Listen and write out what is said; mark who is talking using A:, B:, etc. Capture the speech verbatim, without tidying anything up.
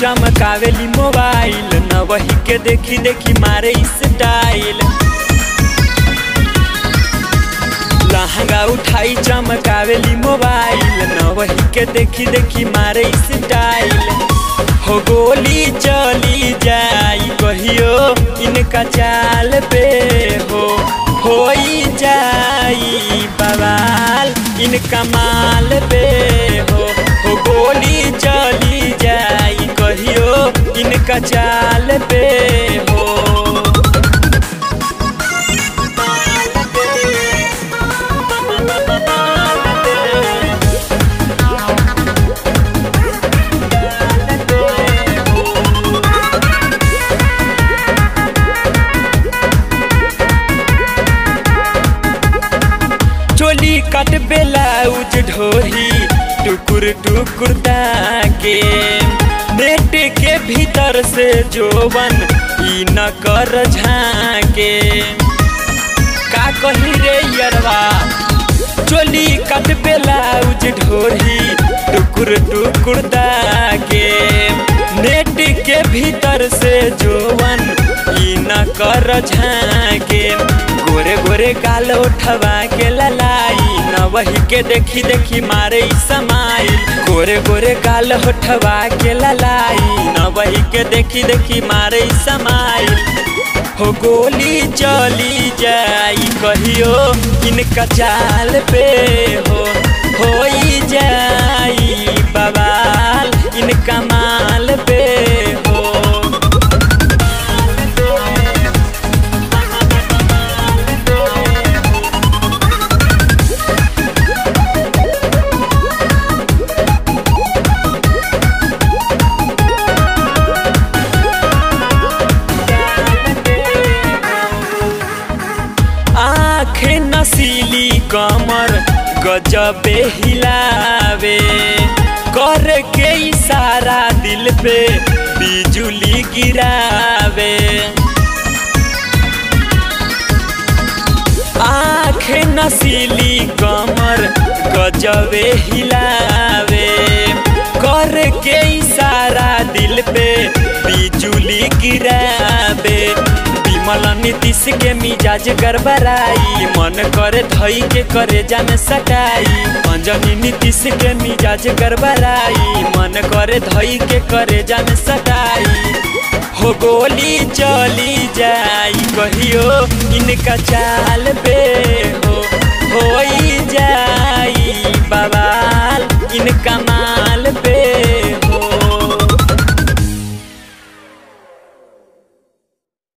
A: चमकावेली mobile, न वही के देखी देखी मारे स्टाइल। लहंगा उठाई चमकावेली मोबाइल, न वही के देखी देखी मारे स्टाइल। हो गोली चली जाई कहियो इनका चाल पे, हो होई जाई बवाल इनका माल पे, हो हो गोली चली जाई कहियो इनका चाल पे, हो चोली कट ब्लाउज ढोरी टुकुर टुकुर ताके, नेट के भीतर से जोवन ई न कर झाके। का कही रे यरवा, चोली कट ब्लाउज ढोरी टुकुर टुकुर ताके, नेट के भीतर से जोवन ई न कर झाके। गोरे गोरे गाल उठवा के ललाई, न वही के देखी देखी मारे समाइल। गोरे गोरे गाल उठवा के ललाई, न वही के देखी देखी मारे समाइल। हो गोली चली जाई कहियो इनका चाल पे, हो होई जाई बवाल इनका माल पे, हो नसीली कमर गजबे हिलावे, कर के इशारा दिल पे बिजुली गिरावे। आँख नसीली कमर गजबे हिलावे, कर के इशारा दिल पे बिजुली गिरावे। विमल नीतीश के मिजाज गड़बड़ाई, मन करे धई के करे जान सटाई। अंजनी नीतीश के मिजाज गड़बड़ाई, मन करे धई के करे जान सटाई। हो गोली चली जाई कहियो इनका चाल पे, हो होई जाई